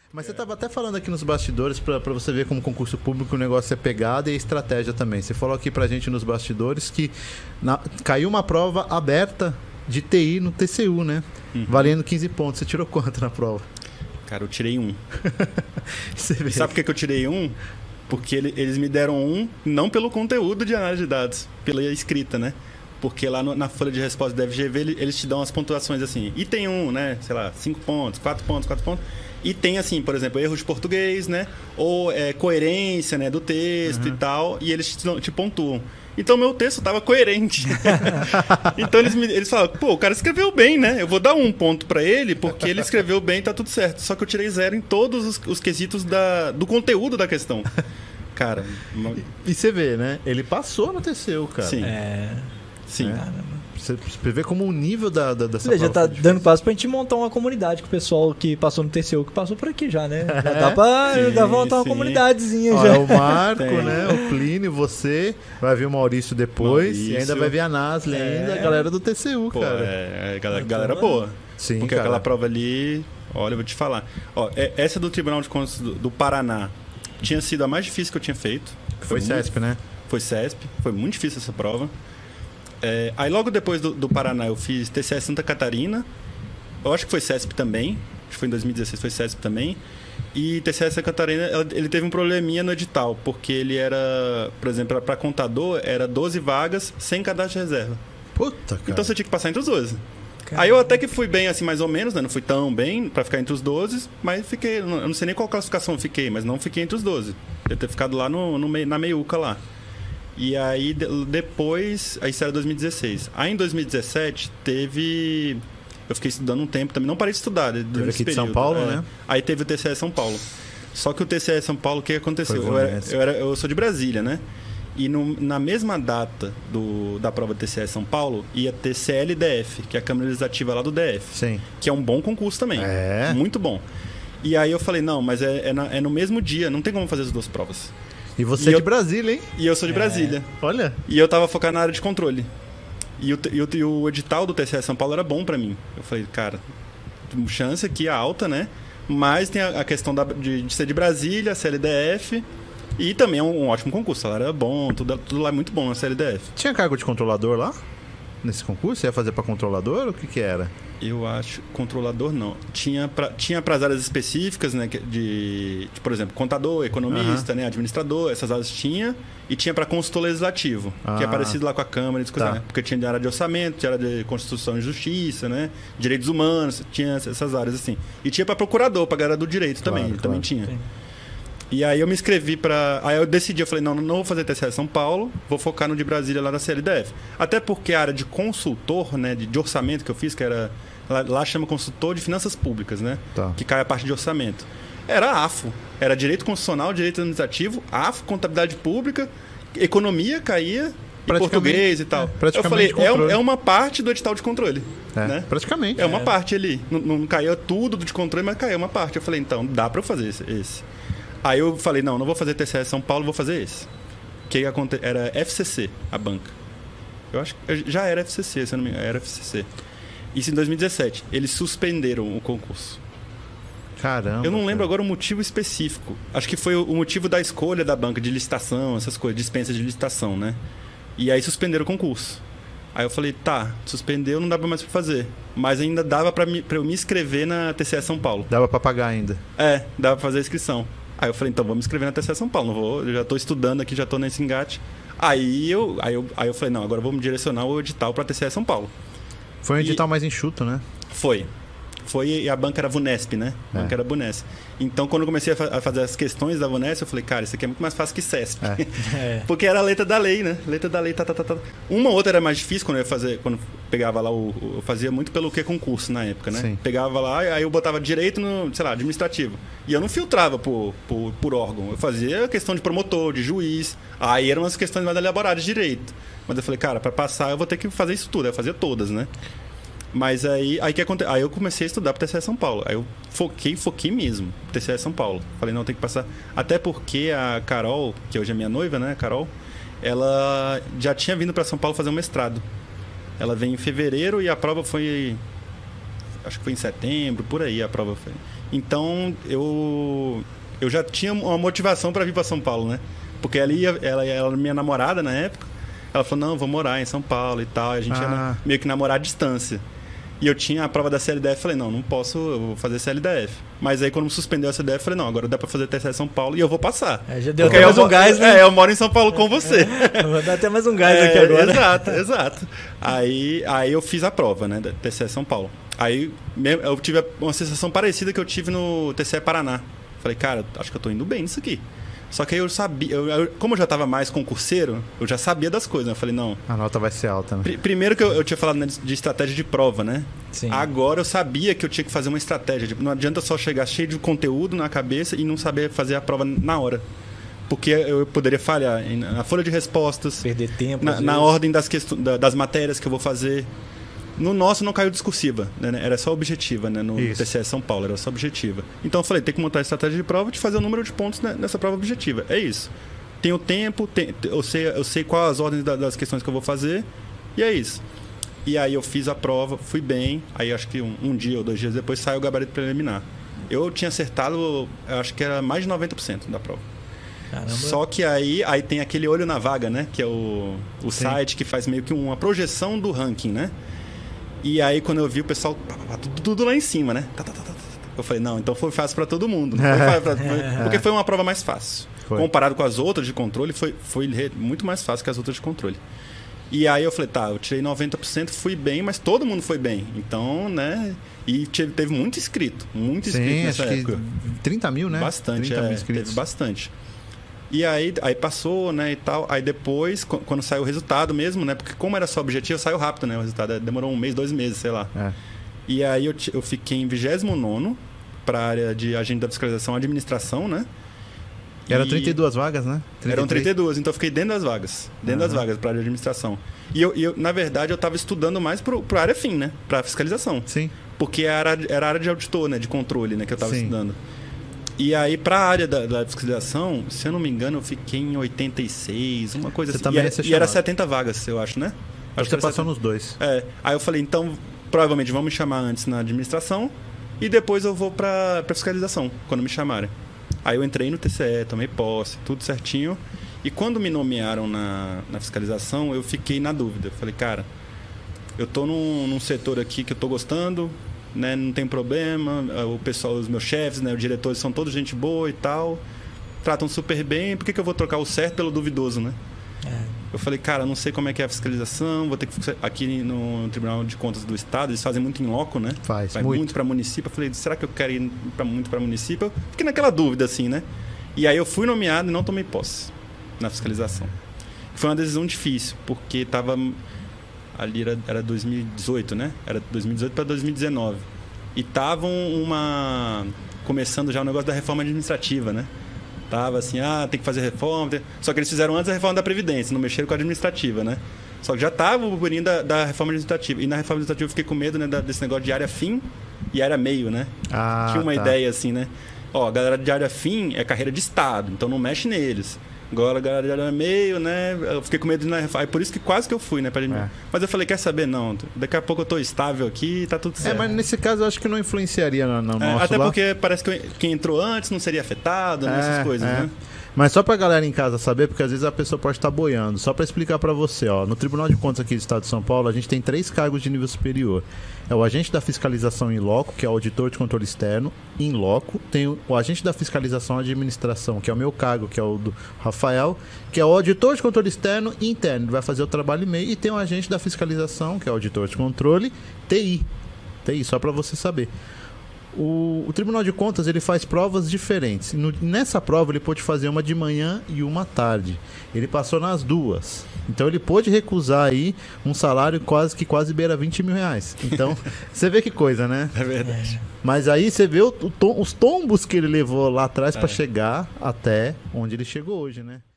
Mas você estava até falando aqui nos bastidores, para você ver como concurso público o negócio é pegada e estratégia também. Você falou aqui pra gente nos bastidores que caiu uma prova aberta de TI no TCU, né? Valendo 15 pontos. Você tirou quanto na prova? Cara, eu tirei 1. Sabe por que eu tirei 1? Porque eles me deram 1, não pelo conteúdo de análise de dados, pela escrita, né? Porque lá na folha de resposta da FGV, eles te dão as pontuações assim. Item 1, né? Sei lá, 5 pontos, 4 pontos, 4 pontos. E tem, assim, por exemplo, erro de português, né? Ou coerência, né, do texto e tal. E eles te pontuam. Então, meu texto estava coerente. Então, eles falam, pô, o cara escreveu bem, né? Eu vou dar 1 ponto para ele, porque ele escreveu bem e tá tudo certo. Só que eu tirei 0 em todos os quesitos do conteúdo da questão. Cara... E você vê, né? Ele passou no TCU, cara. Sim. Sim. Você vê como o nível dessa já tá dando passo pra gente montar uma comunidade com o pessoal que passou no TCU, que passou por aqui já, né? Já dá pra montar uma comunidadezinha já. O Marco, né? O Plínio, você, vai vir o Maurício depois, e ainda vai vir a Nasli ainda, a galera do TCU, pô, cara. Galera boa. Sim, porque aquela prova ali, olha, eu vou te falar. Ó, essa do Tribunal de Contas do Paraná tinha sido a mais difícil que eu tinha feito. Foi CESP, né? Foi CESP, foi muito difícil essa prova. Aí logo depois do Paraná eu fiz TCS Santa Catarina. Eu acho que foi CESP também. Acho que foi em 2016, foi CESP também. E TCS Santa Catarina, ele teve um probleminha no edital, porque ele era, por exemplo, para contador, era 12 vagas sem cadastro de reserva. Puta, cara. Então você tinha que passar entre os 12. Aí eu até que fui bem, assim, mais ou menos, né? Não fui tão bem para ficar entre os 12, mas fiquei... Eu não sei nem qual classificação eu fiquei, mas não fiquei entre os 12. Eu ter ficado lá na meiuca lá. E aí, depois, aí isso era 2016. Aí, em 2017, teve... Eu fiquei estudando um tempo também. Não parei de estudar durante esse aqui de período. São Paulo, né? Aí teve o TCE São Paulo. Só que o TCE São Paulo, o que aconteceu? Eu sou de Brasília, né? E na mesma data da prova do TCE São Paulo, ia ter CLDF, que é a Câmara Legislativa lá do DF. Sim. Que é um bom concurso também. Muito bom. E aí eu falei, não, mas é no mesmo dia. Não tem como fazer as duas provas. E você é de Brasília, hein? E eu sou de Brasília. Olha. E eu tava focado na área de controle. E o edital do TCE São Paulo era bom pra mim. Eu falei, cara, chance aqui é alta, né? Mas tem a questão de ser de Brasília, CLDF. E também é um ótimo concurso. O salário é bom, tudo lá é muito bom na CLDF. Tinha cargo de controlador lá? Nesse concurso? Você ia fazer pra controlador ou o que era? Eu acho... Controlador, não. Tinha para as áreas específicas, né? Por exemplo, contador, economista, né? Administrador. Essas áreas tinha. E tinha para consultor legislativo. Que é parecido lá com a Câmara. Né? Porque tinha de área de orçamento, tinha área de Constituição e Justiça, né? Direitos humanos. Tinha essas áreas assim. E tinha para procurador, para galera do direito também. Também tinha. Sim. E aí eu me inscrevi para... Aí eu decidi, eu falei, não vou fazer TCE São Paulo, vou focar no de Brasília lá na CLDF. Até porque a área de consultor, né, de orçamento que eu fiz, que era... Lá chama consultor de finanças públicas, né? Que cai a parte de orçamento. Era AFO. Era direito constitucional, direito administrativo, AFO, contabilidade pública, economia caía, e português e tal. Eu falei, é uma parte do edital de controle. Né? Praticamente. É uma parte ali. Não caía tudo de controle, mas caía uma parte. Eu falei, então, dá para eu fazer esse. Aí eu falei, não vou fazer TCE São Paulo, vou fazer esse. Que era FCC, a banca. Eu acho que já era FCC, se eu não me engano, era FCC. Isso em 2017. Eles suspenderam o concurso. Caramba. Eu não lembro agora o motivo específico. Acho que foi o motivo da escolha da banca, de licitação, essas coisas, dispensa de licitação, né? E aí suspenderam o concurso. Aí eu falei, suspendeu, não dava mais pra fazer. Mas ainda dava pra eu me inscrever na TCE São Paulo. Dava pra pagar ainda. Dava pra fazer a inscrição. Aí eu falei, então vou me inscrever na TCE São Paulo. Eu já estou estudando aqui, já estou nesse engate. Aí eu falei, não, agora eu vou me direcionar o edital para a TCE São Paulo. Foi um edital mais enxuto, né? Foi, e a banca era VUNESP, né? A banca era VUNESP. Então, quando eu comecei a fazer as questões da VUNESP, eu falei, cara, isso aqui é muito mais fácil que CESP. Porque era a letra da lei, né? Letra da lei, Uma outra era mais difícil quando quando pegava lá eu fazia muito pelo que concurso na época, né? Sim. Pegava lá, aí eu botava direito no, sei lá, administrativo. E eu não filtrava por órgão. Eu fazia questão de promotor, de juiz. Aí eram umas questões mais elaboradas de direito. Mas eu falei, cara, para passar eu vou ter que fazer isso tudo. Eu fazia todas, né? Mas aí eu comecei a estudar para TCE São Paulo. Aí eu foquei mesmo, TCE São Paulo. Falei, não, tem que passar. Até porque a Carol, que hoje é minha noiva, né, Carol, ela já tinha vindo para São Paulo fazer um mestrado. Ela veio em fevereiro e a prova foi... Acho que foi em setembro, por aí a prova foi. Então, eu já tinha uma motivação para vir para São Paulo, né? Porque ela era minha namorada na época. Ela falou, não, vou morar em São Paulo e tal. A gente ia meio que namorar à distância. E eu tinha a prova da CLDF, falei, não posso, eu vou fazer CLDF. Mas aí quando me suspendeu a CLDF, falei, não, agora dá pra fazer TCE São Paulo e eu vou passar. Já deu até mais um gás, né? Eu moro em São Paulo com você. Vou dar até mais um gás aqui agora. Exato. Aí eu fiz a prova, né, da TCE São Paulo. Aí eu tive uma sensação parecida que eu tive no TCE Paraná. Falei, cara, acho que eu tô indo bem nisso aqui. Só que aí eu sabia, como eu já estava mais concurseiro, eu já sabia das coisas, né? Eu falei, não... A nota vai ser alta, né? Primeiro que eu tinha falado, né, de estratégia de prova, né? Sim. Agora eu sabia que eu tinha que fazer uma estratégia. Não adianta só chegar cheio de conteúdo na cabeça e não saber fazer a prova na hora. Porque eu poderia falhar na folha de respostas, perder tempo, na ordem das matérias que eu vou fazer. No nosso não caiu discursiva, né? Era só objetiva, né? No TCE São Paulo, era só objetiva. Então eu falei, tem que montar a estratégia de prova de fazer o número de pontos nessa prova objetiva. É isso. Tenho tempo, eu sei quais as ordens das questões que eu vou fazer, e é isso. E aí eu fiz a prova, fui bem, aí acho que um dia ou 2 dias depois saiu o gabarito preliminar. Eu tinha acertado, acho que era mais de 90% da prova. Caramba. Só que aí tem aquele olho na vaga, né? Que é o site que faz meio que uma projeção do ranking, né? E aí, quando eu vi o pessoal, tudo lá em cima, né? Eu falei, não, então foi fácil para todo mundo. Porque foi uma prova mais fácil. Comparado com as outras de controle, foi muito mais fácil que as outras de controle. E aí eu falei, tá, eu tirei 90%, fui bem, mas todo mundo foi bem. Então, né? E teve muito inscrito nessa época. 30 mil, né? Bastante, 30 mil inscritos. Teve bastante. E aí passou, né, e tal. Aí depois, quando saiu o resultado mesmo, né? Porque como era só objetivo, saiu rápido, né? O resultado demorou 1 mês, 2 meses, sei lá. E aí eu fiquei em 29º para a área de agente da fiscalização e administração, né? Era 32 vagas, né? 33. Eram 32, então eu fiquei dentro das vagas. Dentro das vagas, para a área de administração. E eu na verdade, eu estava estudando mais para a área fim, né? Para fiscalização. Sim. Porque era a área de auditor, né? De controle, né? Que eu estava estudando. E aí, para a área da fiscalização, se eu não me engano, eu fiquei em 86, uma coisa assim. E era 70 vagas, eu acho, né? Acho que você passou nos dois. Aí eu falei, então, provavelmente vão me chamar antes na administração e depois eu vou para fiscalização, quando me chamarem. Aí eu entrei no TCE, tomei posse, tudo certinho. E quando me nomearam na fiscalização, eu fiquei na dúvida. Falei, cara, eu tô num setor aqui que eu tô gostando, né, não tem problema, o pessoal, os meus chefes, né, os diretores são todos gente boa e tal, tratam super bem, por que eu vou trocar o certo pelo duvidoso, né? Eu falei, cara, não sei como é que é a fiscalização, vou ter que aqui no Tribunal de Contas do Estado, eles fazem muito em loco, né? Vai muito para município. Eu falei, será que eu quero ir muito para município? Eu fiquei naquela dúvida, assim, né? E aí eu fui nomeado e não tomei posse na fiscalização. Foi uma decisão difícil, porque tava... Ali era 2018, né? Era 2018 para 2019. E estavam começando já o negócio da reforma administrativa, né? Tava assim, tem que fazer reforma. Só que eles fizeram antes a reforma da Previdência, não mexeram com a administrativa, né? Só que já tava o burburinho da reforma administrativa. E na reforma administrativa eu fiquei com medo, né, desse negócio de área fim e área meio, né? Tinha uma ideia assim, né? A galera de área fim é carreira de Estado, então não mexe neles. Agora a galera de área meio, né? Eu fiquei com medo de ir na reforma. Por isso que quase que eu fui, né? Mas eu falei, quer saber? Não, daqui a pouco eu tô estável aqui e tá tudo certo. Mas nesse caso eu acho que não influenciaria no nosso até porque parece que quem entrou antes não seria afetado, essas coisas, né? Mas só pra galera em casa saber, porque às vezes a pessoa pode estar boiando. Só pra explicar pra você, no Tribunal de Contas aqui do Estado de São Paulo, a gente tem 3 cargos de nível superior. É o agente da fiscalização em loco, que é o auditor de controle externo, em loco. Tem o agente da fiscalização e administração, que é o meu cargo, que é o do Rafael, que é o auditor de controle externo e interno. Ele vai fazer o trabalho e meio. E tem o agente da fiscalização, que é o auditor de controle, TI, só pra você saber. O Tribunal de Contas ele faz provas diferentes. Nessa prova ele pôde fazer uma de manhã e uma à tarde. Ele passou nas 2. Então ele pôde recusar aí um salário quase beira 20 mil reais. Então você vê que coisa, né? É verdade. Mas aí você vê os tombos que ele levou lá atrás para chegar até onde ele chegou hoje, né?